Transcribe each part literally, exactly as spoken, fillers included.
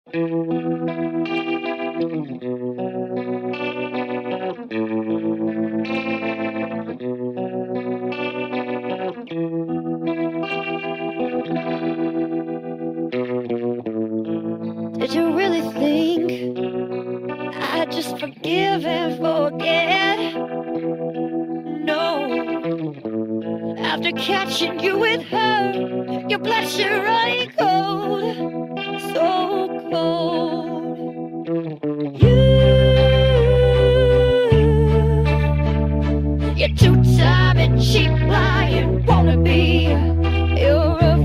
Did you really think I'd just forgive and forget? No. After catching you with her, your blood should run cold, so cold. You, you're two-time and cheap lying wannabe. You're a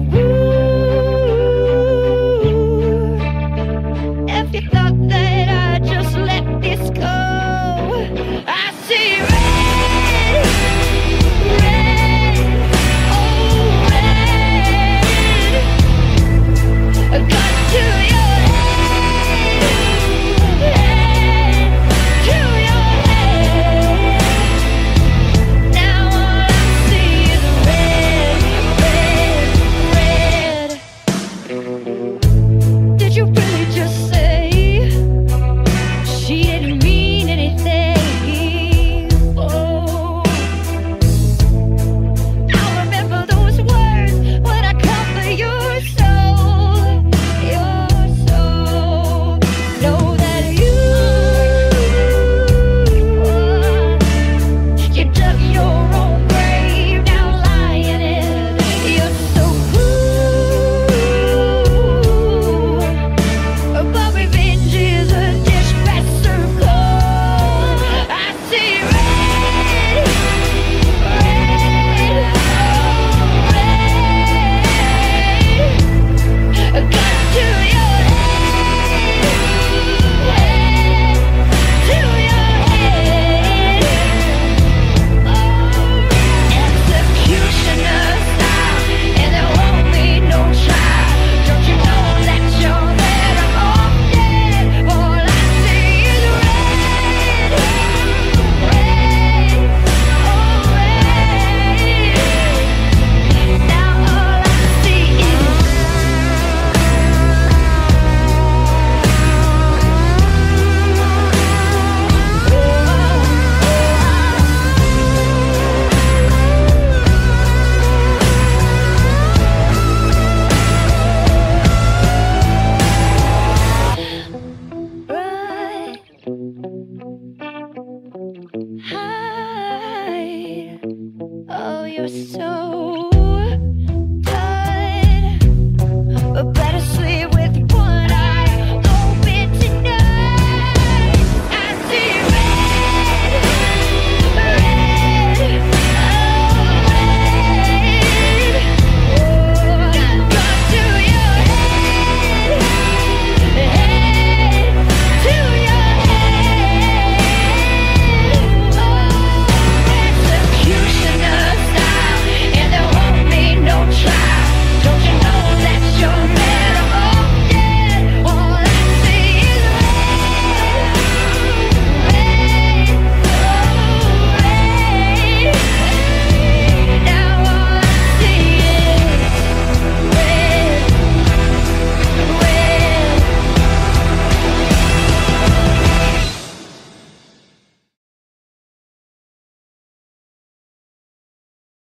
if you thought that I'd just let this go, I see red, red, oh red, a gun to your head, head, to your head. Now all I see is red, red, red. Did you really